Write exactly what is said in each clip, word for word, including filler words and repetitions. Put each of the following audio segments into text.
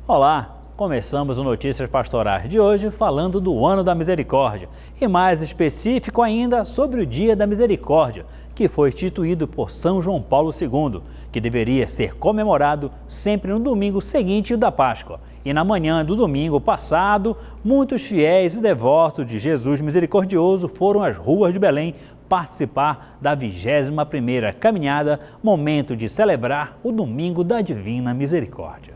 Olá, começamos o Notícias Pastorais de hoje falando do Ano da Misericórdia e mais específico ainda sobre o Dia da Misericórdia, que foi instituído por São João Paulo segundo, que deveria ser comemorado sempre no domingo seguinte da Páscoa. E na manhã do domingo passado, muitos fiéis e devotos de Jesus Misericordioso foram às ruas de Belém participar da vigésima primeira caminhada, momento de celebrar o Domingo da Divina Misericórdia.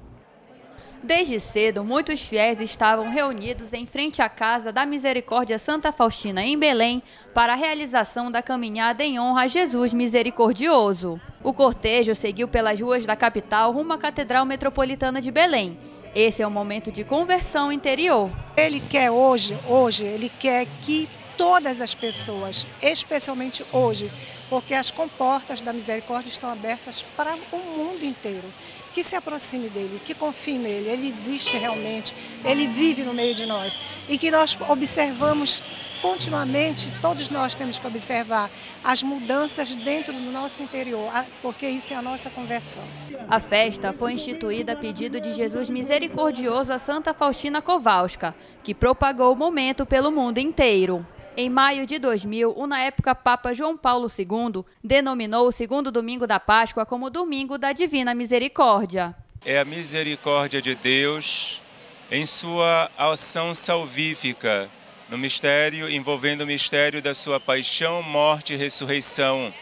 Desde cedo, muitos fiéis estavam reunidos em frente à Casa da Misericórdia Santa Faustina, em Belém, para a realização da caminhada em honra a Jesus Misericordioso. O cortejo seguiu pelas ruas da capital rumo à Catedral Metropolitana de Belém. Esse é um momento de conversão interior. Ele quer hoje, hoje, ele quer que todas as pessoas, especialmente hoje, porque as comportas da misericórdia estão abertas para o mundo inteiro, que se aproxime dele, que confie nele, ele existe realmente, ele vive no meio de nós e que nós observamos continuamente, todos nós temos que observar as mudanças dentro do nosso interior, porque isso é a nossa conversão. A festa foi instituída a pedido de Jesus Misericordioso a Santa Faustina Kowalska, que propagou o momento pelo mundo inteiro. Em maio de dois mil, o na época Papa João Paulo segundo denominou o segundo domingo da Páscoa como Domingo da Divina Misericórdia. É a misericórdia de Deus em sua ação salvífica, no mistério, envolvendo o mistério da sua paixão, morte e ressurreição.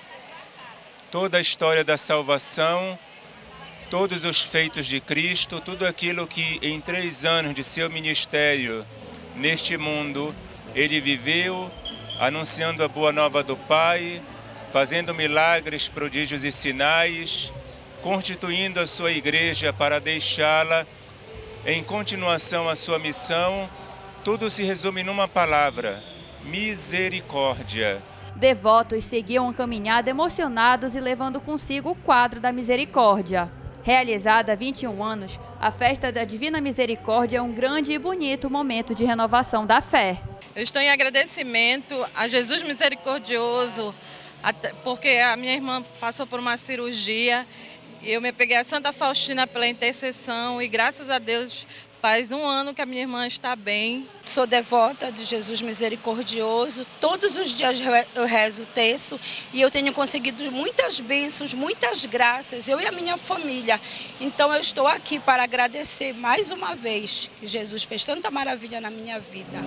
Toda a história da salvação, todos os feitos de Cristo, tudo aquilo que em três anos de seu ministério neste mundo, ele viveu anunciando a boa nova do Pai, fazendo milagres, prodígios e sinais, constituindo a sua igreja para deixá-la em continuação à sua missão. Tudo se resume numa palavra: misericórdia. Devotos seguiam a caminhada emocionados e levando consigo o quadro da misericórdia. Realizada há vinte e um anos, a festa da Divina Misericórdia é um grande e bonito momento de renovação da fé. Eu estou em agradecimento a Jesus Misericordioso, porque a minha irmã passou por uma cirurgia e eu me peguei a Santa Faustina pela intercessão e graças a Deus faz um ano que a minha irmã está bem. Sou devota de Jesus Misericordioso, todos os dias eu rezo o terço e eu tenho conseguido muitas bênçãos, muitas graças, eu e a minha família. Então eu estou aqui para agradecer mais uma vez que Jesus fez tanta maravilha na minha vida.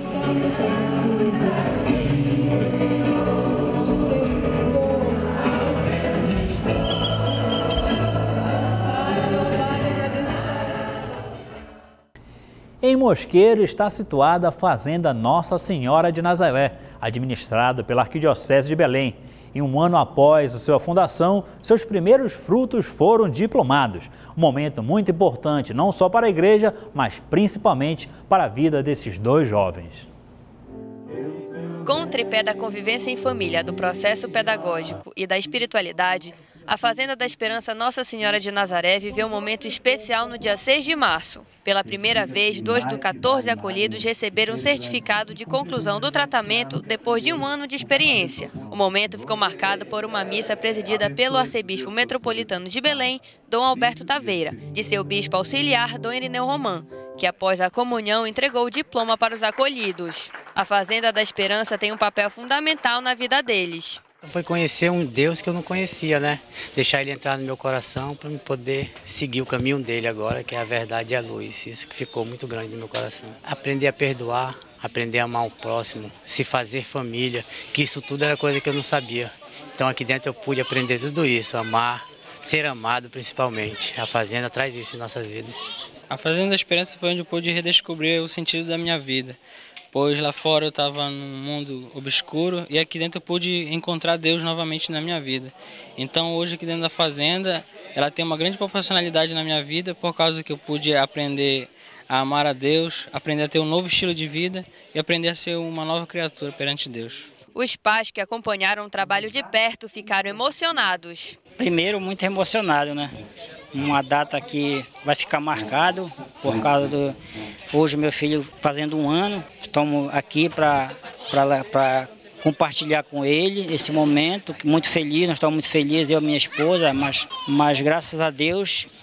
Em Mosqueiro está situada a Fazenda Nossa Senhora de Nazaré, administrada pela Arquidiocese de Belém. E um ano após a sua fundação, seus primeiros frutos foram diplomados. Um momento muito importante, não só para a igreja, mas principalmente para a vida desses dois jovens. Com o tripé da convivência em família, do processo pedagógico e da espiritualidade, a Fazenda da Esperança Nossa Senhora de Nazaré viveu um momento especial no dia seis de março. Pela primeira vez, dois dos quatorze acolhidos receberam um certificado de conclusão do tratamento depois de um ano de experiência. O momento ficou marcado por uma missa presidida pelo arcebispo metropolitano de Belém, Dom Alberto Taveira, de seu bispo auxiliar, Dom Irineu Román, que após a comunhão entregou o diploma para os acolhidos. A Fazenda da Esperança tem um papel fundamental na vida deles. Foi conhecer um Deus que eu não conhecia, né? Deixar ele entrar no meu coração para eu poder seguir o caminho dele agora, que é a verdade e a luz. Isso que ficou muito grande no meu coração. Aprender a perdoar, aprender a amar o próximo, se fazer família, que isso tudo era coisa que eu não sabia. Então aqui dentro eu pude aprender tudo isso, amar, ser amado principalmente. A Fazenda traz isso em nossas vidas. A Fazenda da Esperança foi onde eu pude redescobrir o sentido da minha vida. Pois lá fora eu estava num mundo obscuro e aqui dentro eu pude encontrar Deus novamente na minha vida. Então hoje aqui dentro da Fazenda, ela tem uma grande proporcionalidade na minha vida por causa que eu pude aprender a amar a Deus, aprender a ter um novo estilo de vida e aprender a ser uma nova criatura perante Deus. Os pais que acompanharam o trabalho de perto ficaram emocionados. Primeiro, muito emocionado, né? Uma data que vai ficar marcado por causa do... Hoje meu filho fazendo um ano, estamos aqui para compartilhar com ele esse momento, muito feliz, nós estamos muito felizes, eu e minha esposa, mas, mas graças a Deus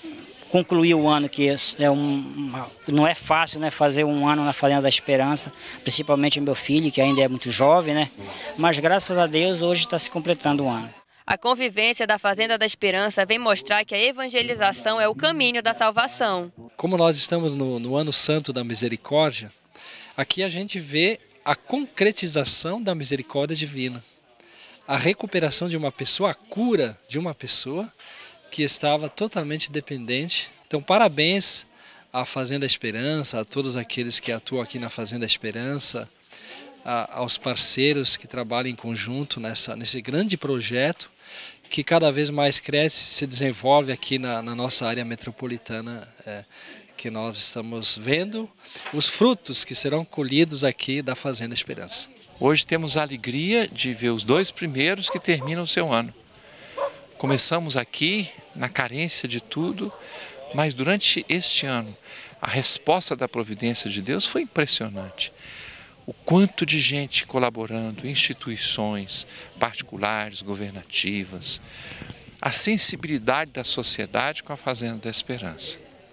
concluir o ano, que é um, não é fácil, né, fazer um ano na Fazenda da Esperança, principalmente meu filho, que ainda é muito jovem, né? Mas graças a Deus hoje está se completando um ano. A convivência da Fazenda da Esperança vem mostrar que a evangelização é o caminho da salvação. Como nós estamos no, no Ano Santo da Misericórdia, aqui a gente vê a concretização da misericórdia divina. A recuperação de uma pessoa, a cura de uma pessoa que estava totalmente dependente. Então, parabéns à Fazenda Esperança, a todos aqueles que atuam aqui na Fazenda Esperança, a, aos parceiros que trabalham em conjunto nessa, nesse grande projeto que cada vez mais cresce e se desenvolve aqui na, na nossa área metropolitana, é, que nós estamos vendo os frutos que serão colhidos aqui da Fazenda Esperança. Hoje temos a alegria de ver os dois primeiros que terminam o seu ano. Começamos aqui na carência de tudo, mas durante este ano a resposta da providência de Deus foi impressionante. O quanto de gente colaborando, instituições particulares, governativas, a sensibilidade da sociedade com a Fazenda da Esperança.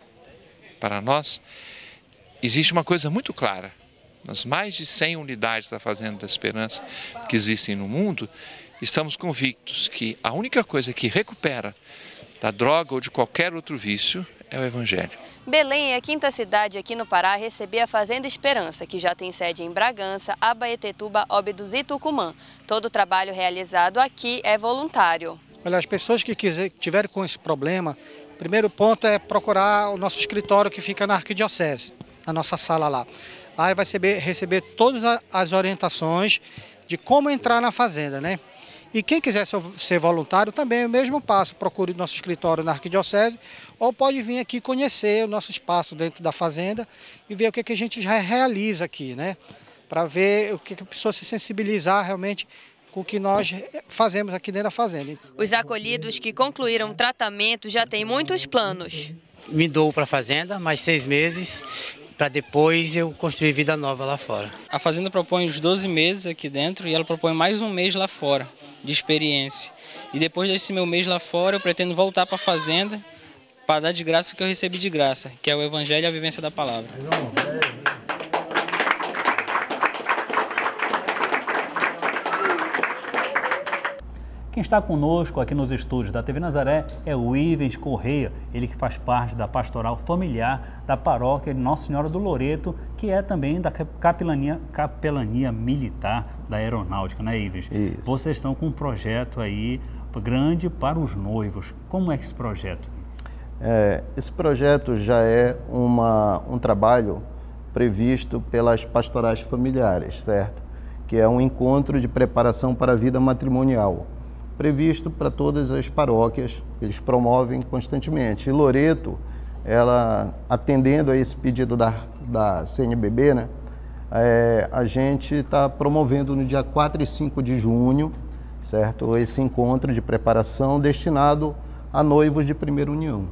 Para nós, existe uma coisa muito clara. Nas mais de cem unidades da Fazenda da Esperança que existem no mundo, estamos convictos que a única coisa que recupera da droga ou de qualquer outro vício é o Evangelho. Belém é a quinta cidade aqui no Pará a receber a Fazenda Esperança, que já tem sede em Bragança, Abaetetuba, Óbidos e Tucumã. Todo o trabalho realizado aqui é voluntário. Olha, as pessoas que quiser, tiverem com esse problema, o primeiro ponto é procurar o nosso escritório que fica na Arquidiocese, na nossa sala lá. Lá vai receber, receber todas as orientações de como entrar na fazenda, né? E quem quiser ser voluntário também é o mesmo passo, procure o nosso escritório na Arquidiocese ou pode vir aqui conhecer o nosso espaço dentro da fazenda e ver o que, que a gente já realiza aqui, né? Para ver o que, que a pessoa se sensibilizar realmente com o que nós fazemos aqui dentro da fazenda. Os acolhidos que concluíram o tratamento já têm muitos planos. Me dou para a fazenda mais seis meses para depois eu construir vida nova lá fora. A fazenda propõe os doze meses aqui dentro e ela propõe mais um mês lá fora de experiência. E depois desse meu mês lá fora eu pretendo voltar para a fazenda para dar de graça o que eu recebi de graça, que é o Evangelho e a vivência da palavra. Quem está conosco aqui nos estúdios da T V Nazaré é o Ivens Correia, ele que faz parte da pastoral familiar da paróquia de Nossa Senhora do Loreto, que é também da capelania, capelania militar da aeronáutica, né, Ivens? Isso. Vocês estão com um projeto aí grande para os noivos. Como é esse projeto? É, esse projeto já é uma, um trabalho previsto pelas pastorais familiares, certo? Que é um encontro de preparação para a vida matrimonial, previsto para todas as paróquias, eles promovem constantemente. E Loreto, ela atendendo a esse pedido da, da C N B B, né, é, a gente está promovendo no dia quatro e cinco de junho, certo? Esse encontro de preparação destinado a noivos de primeira união.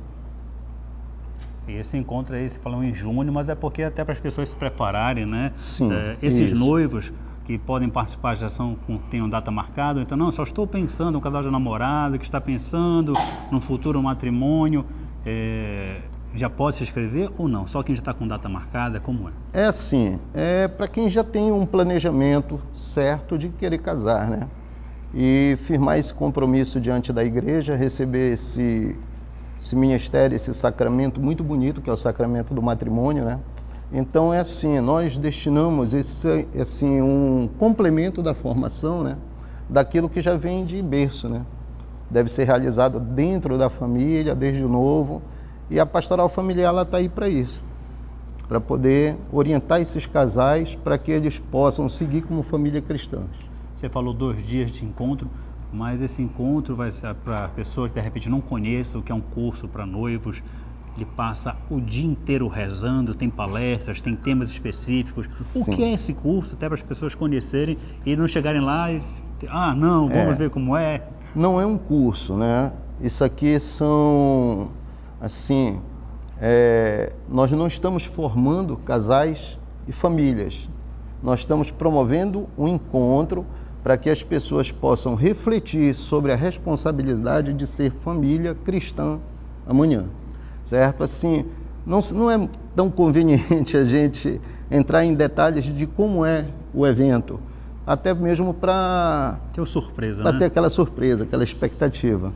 E esse encontro aí, você falou em junho, mas é porque até para as pessoas se prepararem, né? Sim, é, esses isso. noivos que podem participar já são, tenham data marcada, então não, só estou pensando, um casal de namorado que está pensando num futuro matrimônio, é, já pode se inscrever ou não? Só quem já está com data marcada, como é? É assim, é para quem já tem um planejamento certo de querer casar, né? E firmar esse compromisso diante da igreja, receber esse, esse ministério, esse sacramento muito bonito, que é o sacramento do matrimônio, né? Então é assim, nós destinamos esse, assim, um complemento da formação, né, daquilo que já vem de berço, né? Deve ser realizado dentro da família, desde o novo, e a pastoral familiar está aí para isso, para poder orientar esses casais para que eles possam seguir como família cristã. Você falou dois dias de encontro, mas esse encontro vai ser para pessoas que de repente não conheçam o que é um curso para noivos. Ele passa o dia inteiro rezando, tem palestras, tem temas específicos. Sim. O que é esse curso, até para as pessoas conhecerem e não chegarem lá e... Ah, não, vamos é. ver como é. Não é um curso, né? Isso aqui são, assim, é, nós não estamos formando casais e famílias. Nós estamos promovendo um encontro para que as pessoas possam refletir sobre a responsabilidade de ser família cristã amanhã. certo? Assim, não, não é tão conveniente a gente entrar em detalhes de como é o evento, até mesmo para ter surpresa, para né? ter aquela surpresa, aquela expectativa.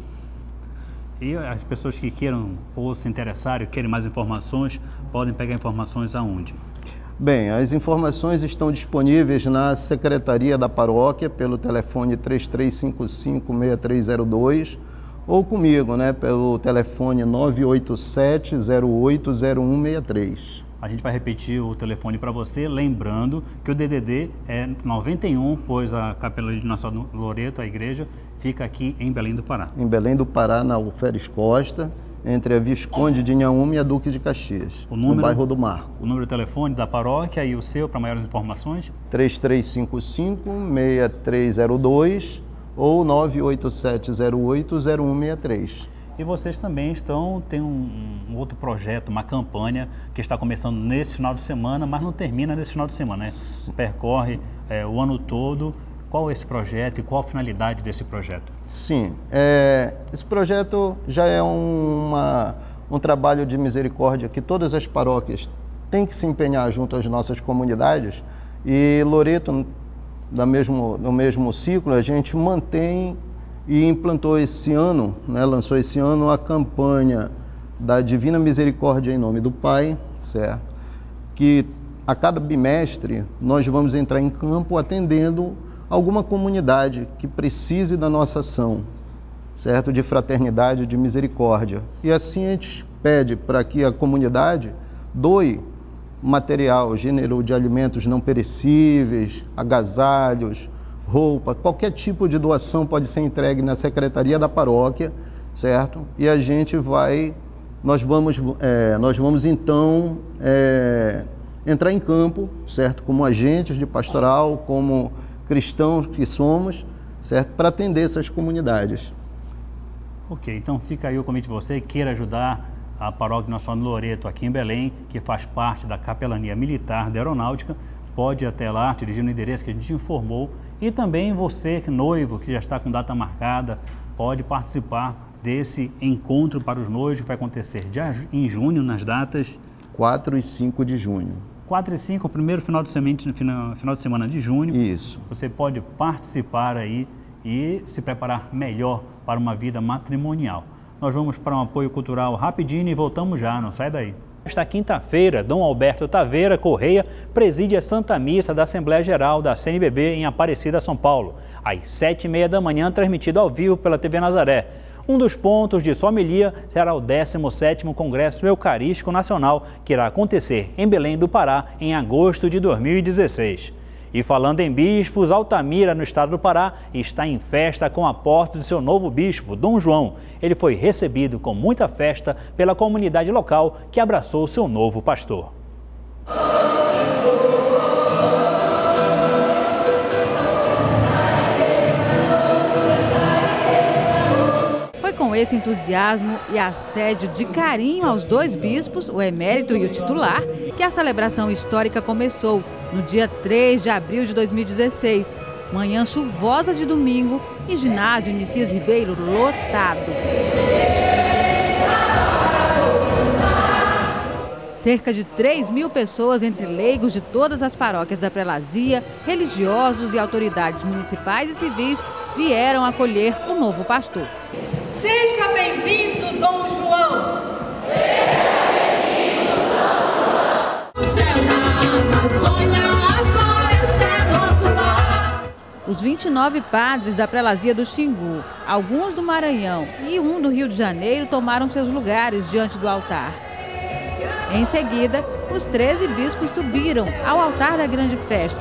E as pessoas que queiram ou se interessarem, querem mais informações, podem pegar informações aonde? Bem, as informações estão disponíveis na Secretaria da Paróquia pelo telefone três três cinco cinco, seis três zero dois ou comigo, né, pelo telefone nove oito sete, zero oito zero um seis três. A gente vai repetir o telefone para você, lembrando que o D D D é noventa e um, pois a Capela de Nossa Loreto, a igreja, fica aqui em Belém do Pará. Em Belém do Pará, na Alferes Costa, entre a Visconde de Inhaúma e a Duque de Caxias, o número, no bairro do Marco. O número de telefone da paróquia e o seu para maiores informações? três três cinco cinco, seis três zero dois ou nove oito sete, zero oito zero um seis três. E vocês também estão, tem um, um outro projeto, uma campanha que está começando nesse final de semana, mas não termina nesse final de semana, né? Percorre é, o ano todo. Qual é esse projeto e qual a finalidade desse projeto? Sim, é, esse projeto já é uma, um trabalho de misericórdia que todas as paróquias têm que se empenhar junto às nossas comunidades, e Loreto, da mesmo, no mesmo ciclo, a gente mantém e implantou esse ano, né, lançou esse ano a campanha da Divina Misericórdia em nome do Pai, certo? Que a cada bimestre nós vamos entrar em campo atendendo alguma comunidade que precise da nossa ação, certo? De fraternidade, de misericórdia. E assim a gente pede para que a comunidade doe material, gênero de alimentos não perecíveis, agasalhos, roupa, qualquer tipo de doação pode ser entregue na Secretaria da Paróquia, certo? E a gente vai, nós vamos, é, nós vamos então é, entrar em campo, certo? Como agentes de pastoral, como cristãos que somos, certo? Para atender essas comunidades. Ok, então fica aí o convite de você, queira ajudar a Paróquia Nossa Senhora de Loreto aqui em Belém, que faz parte da Capelania Militar da Aeronáutica, pode ir até lá, dirigir no endereço que a gente informou. E também você, noivo, que já está com data marcada, pode participar desse encontro para os noivos, que vai acontecer já em junho, nas datas quatro e cinco de junho. quatro e cinco, o primeiro final de semana, final, final de semana de junho. Isso. Você pode participar aí e se preparar melhor para uma vida matrimonial. Nós vamos para um apoio cultural rapidinho e voltamos já, não sai daí. Esta quinta-feira, Dom Alberto Taveira Correia preside a Santa Missa da Assembleia Geral da C N B B em Aparecida, São Paulo, às sete e meia da manhã, transmitido ao vivo pela T V Nazaré. Um dos pontos de sua homilia será o décimo sétimo Congresso Eucarístico Nacional, que irá acontecer em Belém do Pará em agosto de dois mil e dezesseis. E falando em bispos, Altamira, no estado do Pará, está em festa com a posse de seu novo bispo, Dom João. Ele foi recebido com muita festa pela comunidade local que abraçou seu novo pastor. Foi com esse entusiasmo e assédio de carinho aos dois bispos, o emérito e o titular, que a celebração histórica começou no dia três de abril de dois mil e dezesseis, manhã chuvosa de domingo, e ginásio Nicias Ribeiro lotado. Cerca de três mil pessoas, entre leigos de todas as paróquias da prelazia, religiosos e autoridades municipais e civis, vieram acolher o novo pastor. Seja bem-vindo, Dom João! Seja bem-vindo, Dom João! O céu da Amazônia aparece nosso lar. Os vinte e nove padres da prelazia do Xingu, alguns do Maranhão e um do Rio de Janeiro tomaram seus lugares diante do altar. Em seguida, os treze bispos subiram ao altar da grande festa.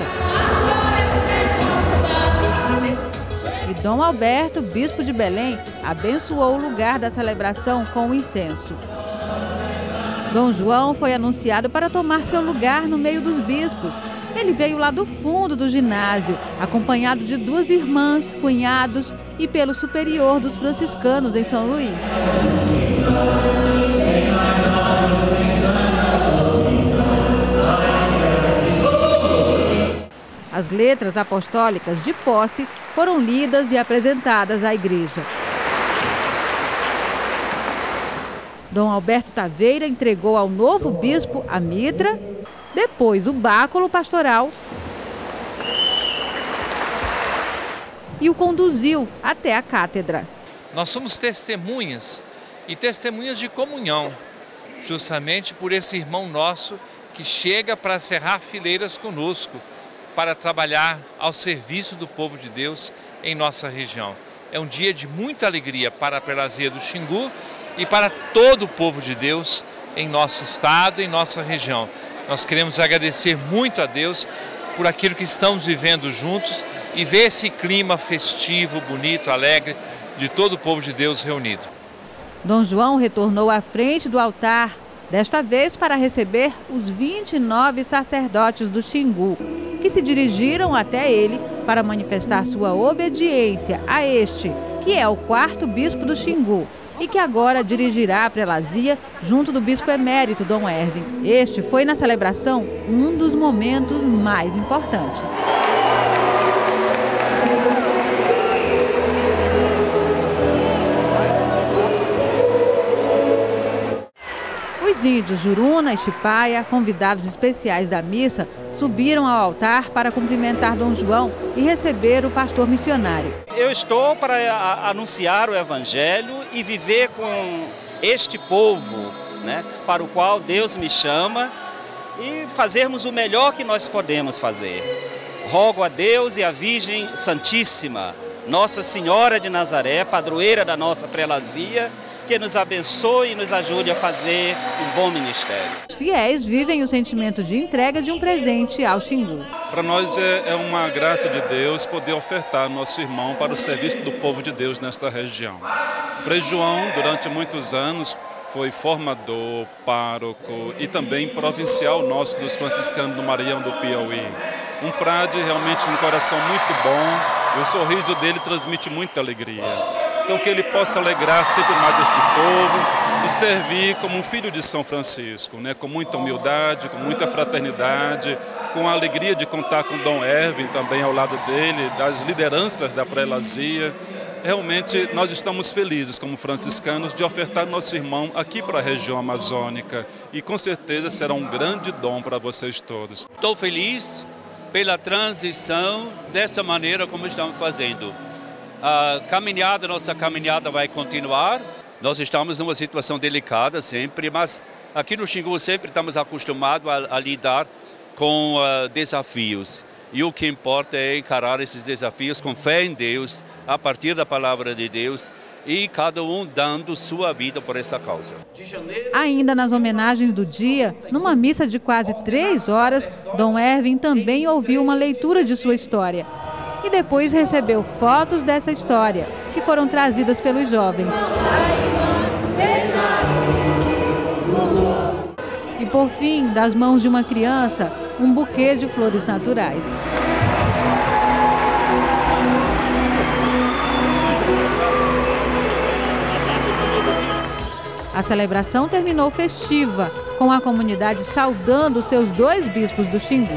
E Dom Alberto, bispo de Belém, abençoou o lugar da celebração com o incenso. Dom João foi anunciado para tomar seu lugar no meio dos bispos. Ele veio lá do fundo do ginásio, acompanhado de duas irmãs, cunhados e pelo superior dos franciscanos em São Luís. As letras apostólicas de posse foram lidas e apresentadas à igreja. Dom Alberto Taveira entregou ao novo bispo a mitra, depois o báculo pastoral e o conduziu até a cátedra. Nós somos testemunhas e testemunhas de comunhão, justamente por esse irmão nosso que chega para cerrar fileiras conosco, para trabalhar ao serviço do povo de Deus em nossa região. É um dia de muita alegria para a Prelazia do Xingu e para todo o povo de Deus em nosso estado, em nossa região. Nós queremos agradecer muito a Deus por aquilo que estamos vivendo juntos e ver esse clima festivo, bonito, alegre de todo o povo de Deus reunido. Dom João retornou à frente do altar, desta vez para receber os vinte e nove sacerdotes do Xingu, que se dirigiram até ele para manifestar sua obediência a este, que é o quarto bispo do Xingu, e que agora dirigirá a prelazia junto do bispo emérito Dom Ervin. Este foi na celebração um dos momentos mais importantes. Os índios Juruna e Chipaia, convidados especiais da missa, subiram ao altar para cumprimentar Dom João e receber o pastor missionário. Eu estou para anunciar o Evangelho e viver com este povo, né, para o qual Deus me chama, e fazermos o melhor que nós podemos fazer. Rogo a Deus e a Virgem Santíssima, Nossa Senhora de Nazaré, padroeira da nossa prelazia, que nos abençoe e nos ajude a fazer um bom ministério. Os fiéis vivem o sentimento de entrega de um presente ao Xingu. Para nós é, é uma graça de Deus poder ofertar nosso irmão para o serviço do povo de Deus nesta região. Frei João, durante muitos anos, foi formador, pároco e também provincial nosso dos franciscanos do Maranhão do Piauí. Um frade realmente com um coração muito bom e o sorriso dele transmite muita alegria. Então que ele possa alegrar sempre mais este povo e servir como um filho de São Francisco, né? Com muita humildade, com muita fraternidade, com a alegria de contar com Dom Ervin também ao lado dele, das lideranças da prelazia. Realmente nós estamos felizes como franciscanos de ofertar nosso irmão aqui para a região amazônica e com certeza será um grande dom para vocês todos. Estou feliz pela transição dessa maneira como estamos fazendo. A caminhada, nossa caminhada vai continuar. Nós estamos numa situação delicada sempre, mas aqui no Xingu sempre estamos acostumados a, a lidar com uh, desafios. E o que importa é encarar esses desafios com fé em Deus, a partir da palavra de Deus, e cada um dando sua vida por essa causa. Ainda nas homenagens do dia, numa missa de quase três horas, Dom Ervin também ouviu uma leitura de sua história. E depois recebeu fotos dessa história, que foram trazidas pelos jovens. E por fim, das mãos de uma criança, um buquê de flores naturais. A celebração terminou festiva, com a comunidade saudando seus dois bispos do Xingu.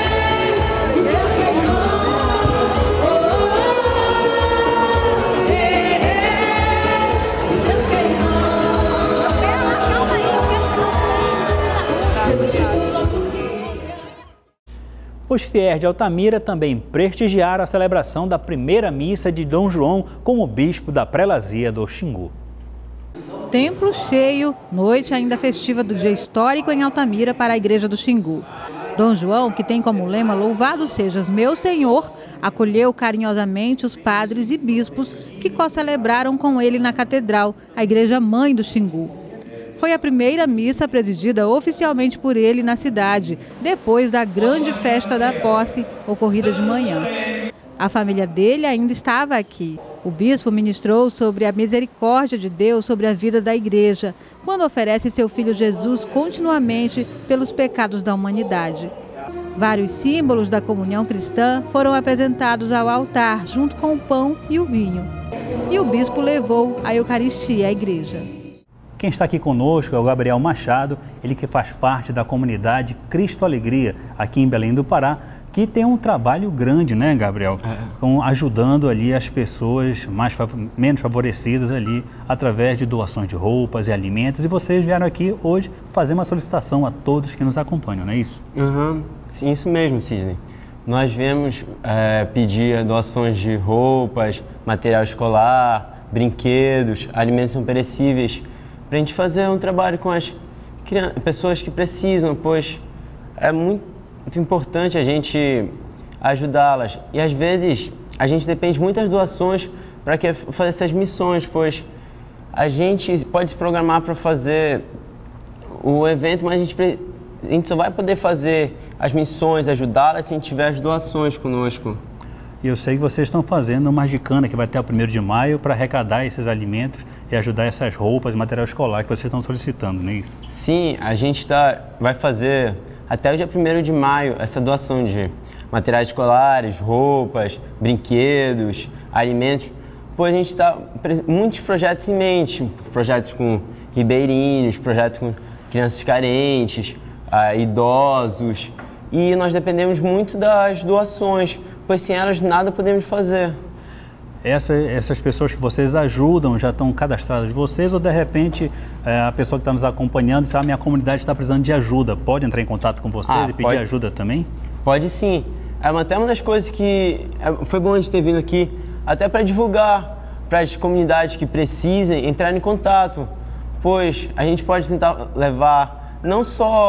Os fiéis de Altamira também prestigiaram a celebração da primeira missa de Dom João como bispo da prelazia do Xingu. Templo cheio, noite ainda festiva do dia histórico em Altamira para a igreja do Xingu. Dom João, que tem como lema "Louvado sejas meu Senhor", acolheu carinhosamente os padres e bispos que co-celebraram com ele na catedral, a igreja mãe do Xingu. Foi a primeira missa presidida oficialmente por ele na cidade, depois da grande festa da posse, ocorrida de manhã. A família dele ainda estava aqui. O bispo ministrou sobre a misericórdia de Deus sobre a vida da igreja, quando oferece seu filho Jesus continuamente pelos pecados da humanidade. Vários símbolos da comunhão cristã foram apresentados ao altar, junto com o pão e o vinho. E o bispo levou a Eucaristia à igreja. Quem está aqui conosco é o Gabriel Machado, ele que faz parte da comunidade Cristo Alegria, aqui em Belém do Pará, que tem um trabalho grande, né, Gabriel? É. Com, ajudando ali as pessoas mais, menos favorecidas ali, através de doações de roupas e alimentos. E vocês vieram aqui hoje fazer uma solicitação a todos que nos acompanham, não é isso? Uhum. Sim, isso mesmo, Sidney. Nós viemos é, pedir doações de roupas, material escolar, brinquedos, alimentos não perecíveis, para a gente fazer um trabalho com as pessoas que precisam, pois é muito, muito importante a gente ajudá-las. E às vezes a gente depende muito das doações para fazer essas missões, pois a gente pode se programar para fazer o evento, mas a gente, a gente só vai poder fazer as missões, ajudá-las se a gente tiver as doações conosco. E eu sei que vocês estão fazendo uma gicana que vai até o primeiro de maio para arrecadar esses alimentos e ajudar essas roupas e material escolar que vocês estão solicitando, não é isso? Sim, a gente tá, vai fazer até o dia primeiro de maio essa doação de materiais escolares, roupas, brinquedos, alimentos, pois a gente está com muitos projetos em mente, projetos com ribeirinhos, projetos com crianças carentes, uh, idosos, e nós dependemos muito das doações, pois sem elas nada podemos fazer. Essa, essas pessoas que vocês ajudam já estão cadastradas de vocês ou de repente é, a pessoa que está nos acompanhando diz, ah, minha comunidade está precisando de ajuda, pode entrar em contato com vocês ah, e pedir pode, ajuda também? Pode sim. É uma, até uma das coisas que é, foi bom a gente ter vindo aqui, até para divulgar para as comunidades que precisem entrar em contato, pois a gente pode tentar levar não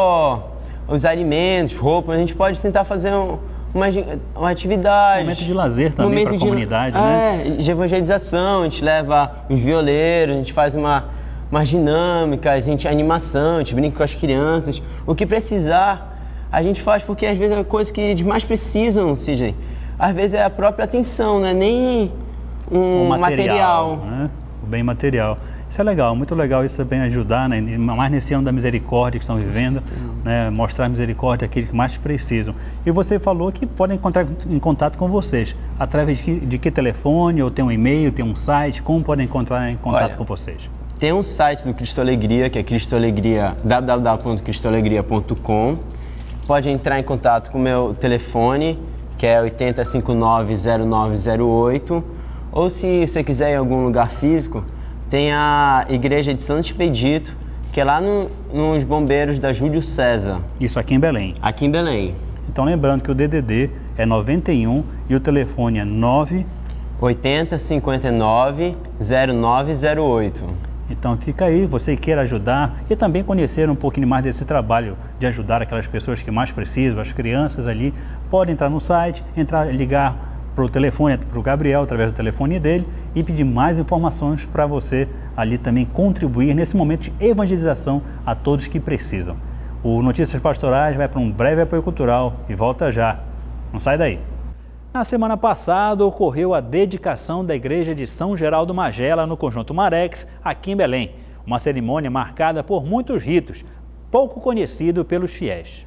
só os alimentos, roupas, a gente pode tentar fazer um Uma, uma atividade. Momento de lazer também para a comunidade, é, né? De evangelização, a gente leva os violeiros, a gente faz uma, umas dinâmicas, a gente animação, a gente brinca com as crianças. O que precisar, a gente faz, porque às vezes é a coisa que eles mais precisam, Sidney. Às vezes é a própria atenção, não é nem um, um material. material. Né? O bem material. Isso é legal, muito legal isso também ajudar, né? Mais nesse ano da misericórdia que estão vivendo, né? Mostrar a misericórdia àqueles que mais precisam. E você falou que podem entrar em contato com vocês, através de que, de que telefone, ou tem um e-mail, tem um site, como podem encontrar em contato Olha, com vocês? Tem um site do Cristo Alegria, que é Cristo Alegria, w w w ponto cristo alegria ponto com. Pode entrar em contato com o meu telefone, que é oito zero cinco nove, zero nove zero oito, ou se você quiser ir em algum lugar físico, tem a igreja de Santo Expedito, que é lá no, nos bombeiros da Júlio César. Isso aqui em Belém? Aqui em Belém. Então lembrando que o D D D é noventa e um e o telefone é nove oito zero cinco nove, zero nove zero oito. Então fica aí, você queira ajudar e também conhecer um pouquinho mais desse trabalho de ajudar aquelas pessoas que mais precisam, as crianças ali, pode entrar no site, entrar, ligar para o telefone, para o Gabriel, através do telefone dele e pedir mais informações para você ali também contribuir nesse momento de evangelização a todos que precisam. O Notícias Pastorais vai para um breve apoio cultural e volta já. Não sai daí. Na semana passada ocorreu a dedicação da Igreja de São Geraldo Magela no Conjunto Marex, aqui em Belém. Uma cerimônia marcada por muitos ritos, pouco conhecido pelos fiéis.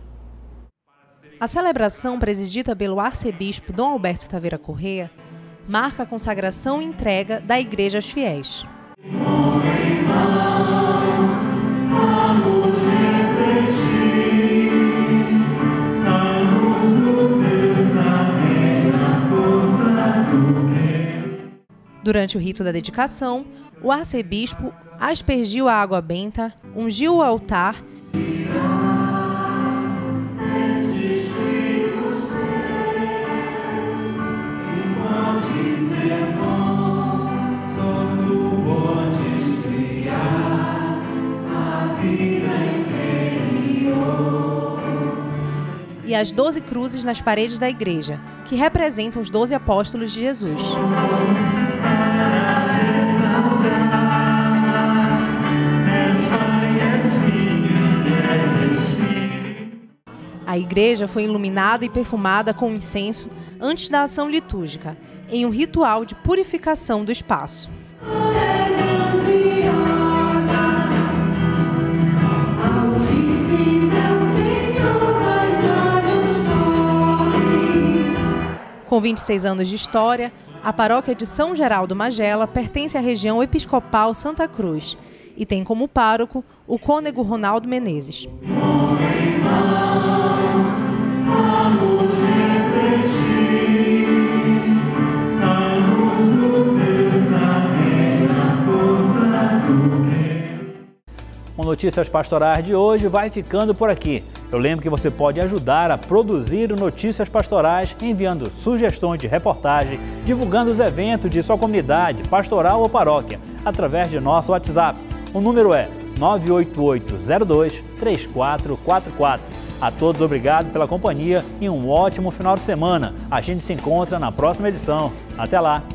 A celebração, presidida pelo arcebispo Dom Alberto Taveira Corrêa, marca a consagração e entrega da Igreja aos fiéis. Durante o rito da dedicação, o arcebispo aspergiu a água benta, ungiu o altar e as doze cruzes nas paredes da igreja, que representam os doze apóstolos de Jesus. A igreja foi iluminada e perfumada com incenso antes da ação litúrgica, em um ritual de purificação do espaço. Com vinte e seis anos de história, a paróquia de São Geraldo Magela pertence à região episcopal Santa Cruz e tem como pároco o cônego Ronaldo Menezes. O Notícias Pastorais de hoje vai ficando por aqui. Eu lembro que você pode ajudar a produzir o Notícias Pastorais enviando sugestões de reportagem, divulgando os eventos de sua comunidade, pastoral ou paróquia, através de nosso WhatsApp. O número é nove oito oito zero dois três quatro quatro quatro. A todos, obrigado pela companhia e um ótimo final de semana. A gente se encontra na próxima edição. Até lá!